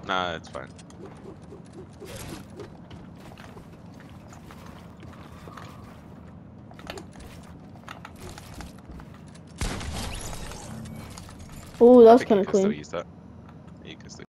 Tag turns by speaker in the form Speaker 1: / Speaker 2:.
Speaker 1: Nah, it's fine.
Speaker 2: Oh,
Speaker 1: I
Speaker 2: that's
Speaker 1: think
Speaker 2: kind
Speaker 1: you
Speaker 2: of
Speaker 1: can still
Speaker 2: clean.
Speaker 1: use that. You can still